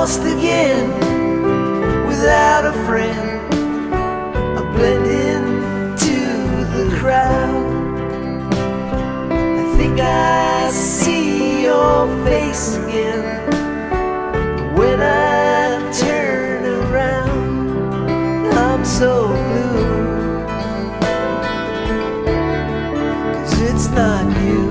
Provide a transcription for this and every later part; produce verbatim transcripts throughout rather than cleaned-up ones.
lost again, without a friend. I blend into the crowd. I think I see your face again. When I turn around, I'm so blue, 'cause it's not you.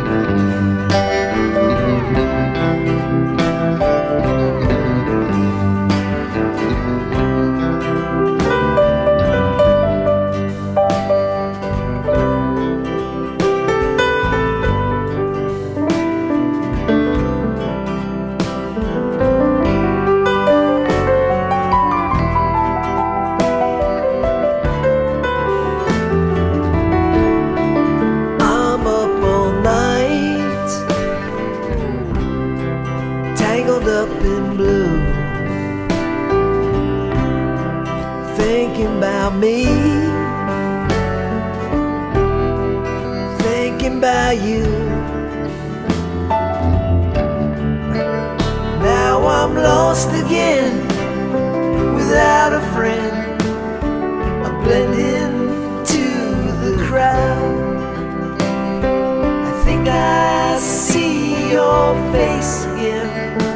Up in blue, thinking about me, thinking about you. Now I'm lost again, without a friend. I blend into the crowd. I think I see your face again.